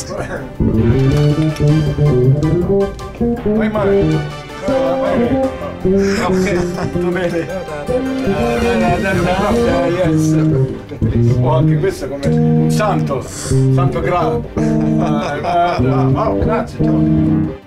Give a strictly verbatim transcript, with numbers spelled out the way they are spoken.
Vai mai. Ok, tu vedi. Yes. Oh, anche questo è come un santo, santo grado. Oh, grazie, ciao.